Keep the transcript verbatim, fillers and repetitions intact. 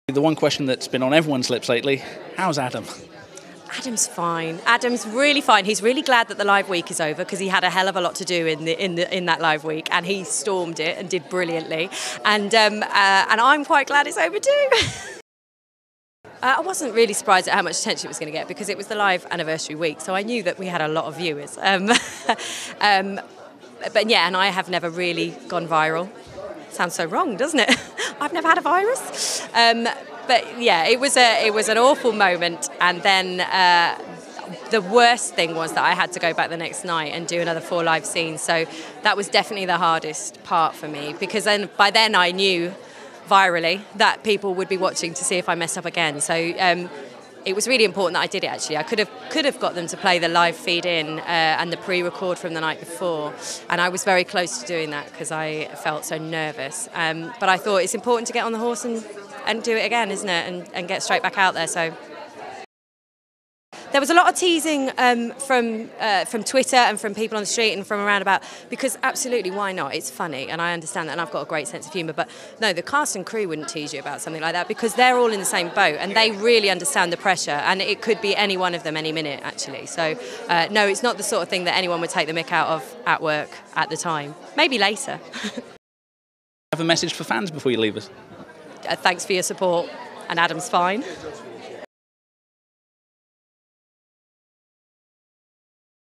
The one question that's been on everyone's lips lately, how's Adam? Adam's fine. Adam's really fine. He's really glad that the live week is over because he had a hell of a lot to do in the in the in that live week, and he stormed it and did brilliantly. And um, uh, and I'm quite glad it's over too. uh, I wasn't really surprised at how much attention it was going to get because it was the live anniversary week, so I knew that we had a lot of viewers. Um, um, but yeah, and I have never really gone viral. Sounds so wrong, doesn't it? I've never had a virus. Um, But yeah, it was a it was an awful moment, and then uh, the worst thing was that I had to go back the next night and do another four live scenes. So that was definitely the hardest part for me, because then by then I knew virally that people would be watching to see if I messed up again. So um, it was really important that I did it. Actually, I could have could have got them to play the live feed in uh, and the pre-record from the night before, and I was very close to doing that because I felt so nervous. Um, but I thought it's important to get on the horse and. and do it again, isn't it? And, and get straight back out there. So there was a lot of teasing um, from uh, from Twitter and from people on the street and from around about, because absolutely, why not? It's funny, and I understand that, and I've got a great sense of humour. But no, the cast and crew wouldn't tease you about something like that because they're all in the same boat and they really understand the pressure, and it could be any one of them any minute, actually. So uh, no, it's not the sort of thing that anyone would take the mick out of at work at the time. Maybe later. Have a message for fans before you leave us? Uh, thanks for your support, and Adam's fine.